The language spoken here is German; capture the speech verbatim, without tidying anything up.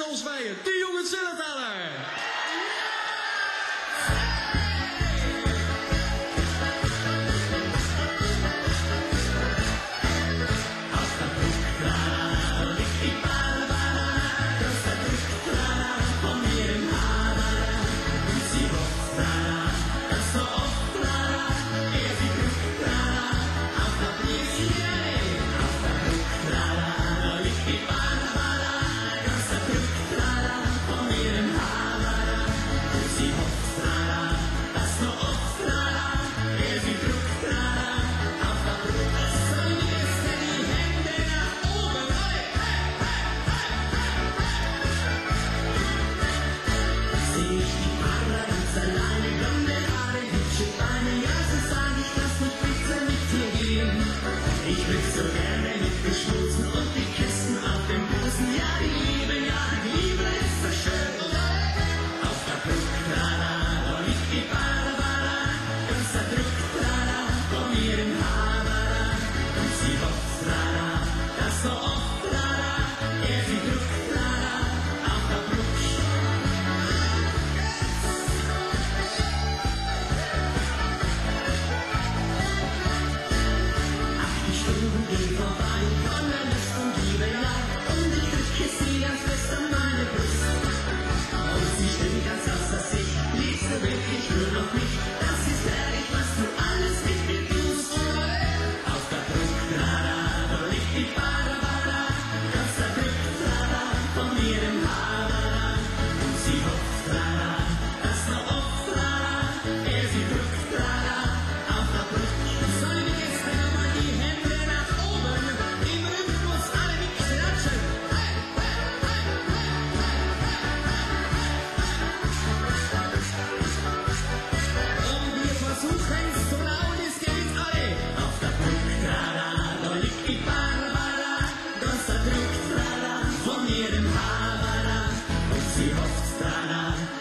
Elsweijer, de jonge Zillentaler. Ich will so gerne mit dir schmusen und die Kissen auf dem Busen. Ja, die Liebe, ja, die Liebe ist so schön. Auf der Brücke, trala, da liegt die Barbara. Ganz der Druck, trala, von mir im Havara. Und sie hofft, trala, das so oft, trala. Er sie druckt, trala, auf der Brücke. Geh vorbei, voller Lust und Liebelei, und ich drücke sie ganz fest an meine Brust. Und sie stimmt ganz außer sich, liebst du wirklich nur noch mich? Das ist ehrlich, was du alles mit mir tust. Auf der Brücke, trala, da liegt die Barbara, ganz der Brücke, trala, von mir im Havara. Und sie hofft, trala, das noch oft, trala, er sie drückt, trala, auf der Brücke. Sollen wir gestern nochmal die Hände nach oben, im Rhythmus alle mit klatschen. Hey, hey, hey, hey, hey, hey. Und wir versuchen's so laut es geht alle. Auf der Brücke, trala, da liegt die Barbara, ganz der Druck, trala, von mir im Havara. Und sie hofft, trala,